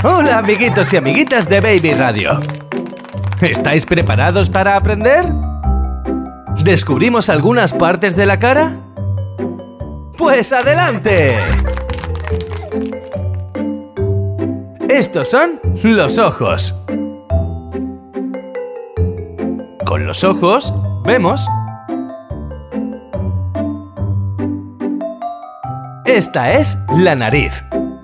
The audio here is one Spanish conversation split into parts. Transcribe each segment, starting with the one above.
Hola amiguitos y amiguitas de Baby Radio. ¿Estáis preparados para aprender? ¿Descubrimos algunas partes de la cara? ¡Pues adelante! Estos son los ojos. Con los ojos vemos. Esta es la nariz.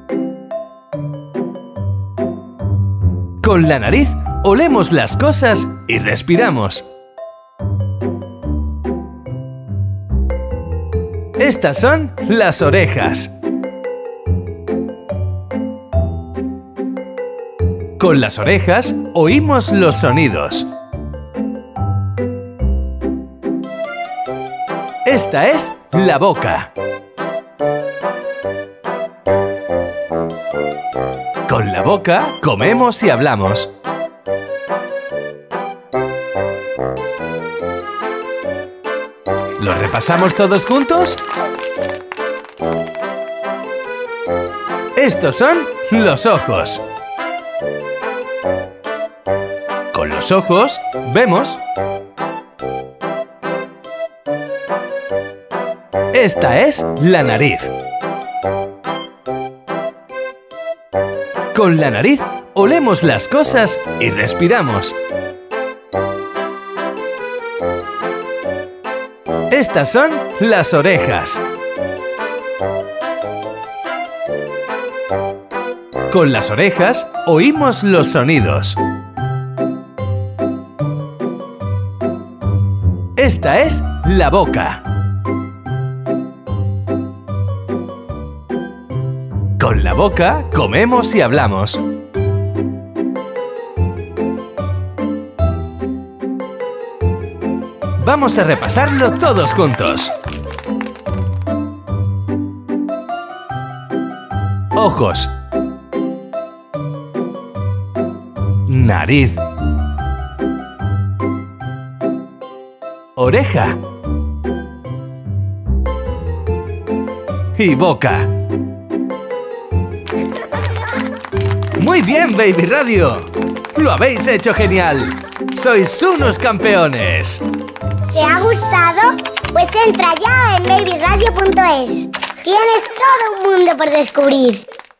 Con la nariz olemos las cosas y respiramos. Estas son las orejas. Con las orejas oímos los sonidos. Esta es la boca. Con la boca comemos y hablamos. ¿Lo repasamos todos juntos? Estos son los ojos. Con los ojos vemos. Esta es la nariz. Con la nariz olemos las cosas y respiramos. Estas son las orejas. Con las orejas oímos los sonidos. Esta es la boca. Con la boca comemos y hablamos. Vamos a repasarlo todos juntos. Ojos. Nariz. Oreja. Y boca. ¡Muy bien, Baby Radio! ¡Lo habéis hecho genial! ¡Sois unos campeones! ¿Te ha gustado? Pues entra ya en babyradio.es. Tienes todo un mundo por descubrir.